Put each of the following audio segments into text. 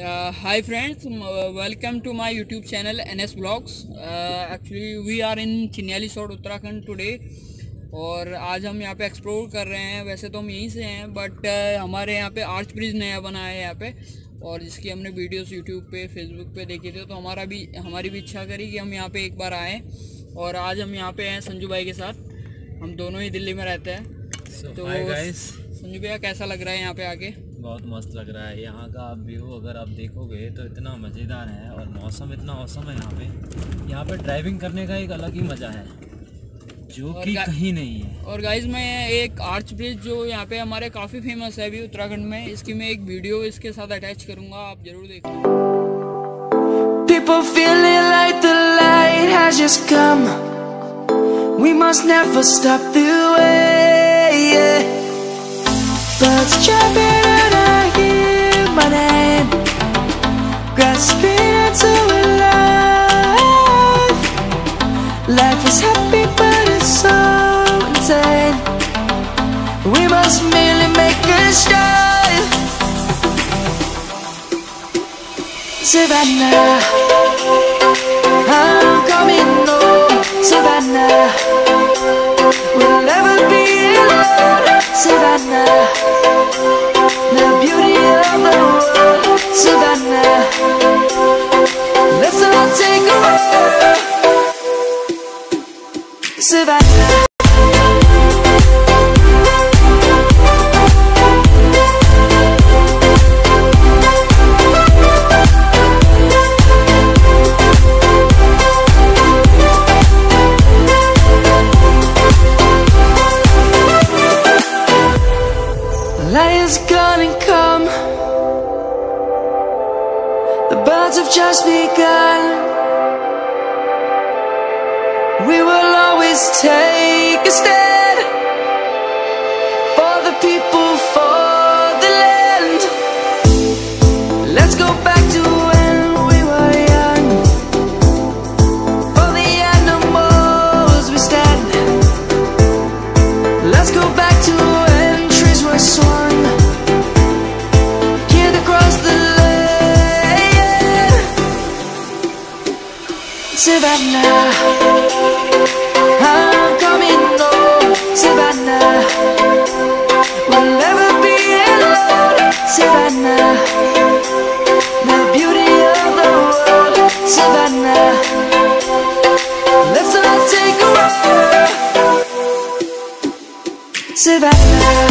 Hi friends, welcome to my YouTube channel NS Vlogs. Actually we are in Chinyali सोड Uttarakhand today और आज हम यहाँ पे एक्सप्लोर कर रहे हैं। वैसे तो हम यहीं से हैं बट हमारे यहाँ पे आर्च ब्रिज नया बना है यहाँ पे, और जिसकी हमने वीडियोस YouTube पे फेसबुक पे देखे थे, तो हमारी भी इच्छा करी कि हम यहाँ पे एक बार आएँ। और आज हम यहाँ पे हैं संजू भाई के साथ, हम दोनों ही दिल्ली में रहते हैं। तो संजू भैया कैसा लग रहा है यहाँ पे आके? बहुत मस्त लग रहा है। यहाँ का व्यू अगर आप देखोगे तो इतना मज़ेदार है और मौसम इतना औसम है यहाँ पे ड्राइविंग करने का एक अलग ही मज़ा है जो कि कहीं नहीं है। और गाइज मैं एक आर्च ब्रिज जो यहाँ पे हमारे काफ़ी फेमस है अभी उत्तराखंड में, इसकी मैं एक वीडियो इसके साथ अटैच करूँगा, आप जरूर देखना। People feeling like the light has just come. We must never stop the way, yeah. Birds jumping and I hear my name, grasping into a life. Life is happy but it's so insane. We must merely make a start. Savannah, I'm coming home. Savannah, we'll never be alone. Savannah, the beauty of the world. Savannah, let's all take a walk. Savannah. Light is gonna come. The birds have just begun. We will always take a stand for the people, for the land. Let's go back to when we were young. For the animals we stand. Let's go back to when trees were swung. Kid across the lane. Savannah, I'm coming home. Savannah, we'll never be alone. Savannah, the beauty of the world. Savannah, let's all take a walk. Savannah,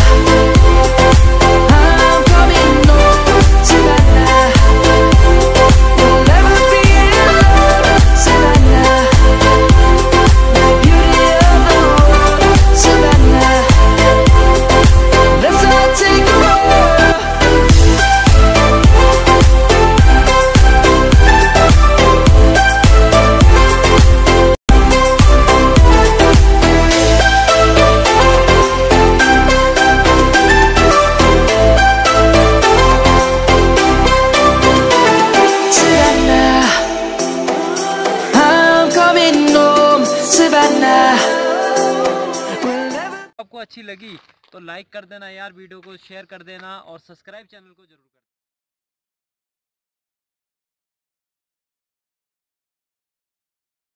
I'm coming home. Savannah, we'll never be alone. Savannah, the beauty of the world. Savannah, let's all take a walk. आपको अच्छी लगी तो like कर देना यार, video को share कर देना और सब्सक्राइब चैनल को जरूर